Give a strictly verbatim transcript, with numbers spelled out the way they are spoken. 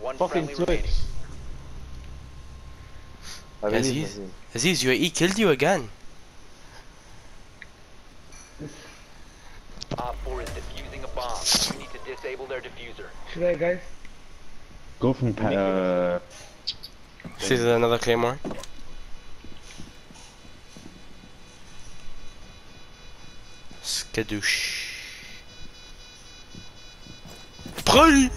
Fucking switch. Aziz, Aziz, U A E killed you again. Op four is defusing a bomb. You need to disable their diffuser. Should I, guys? Go from uh. See there's another claymore. Skadoosh. Prêt.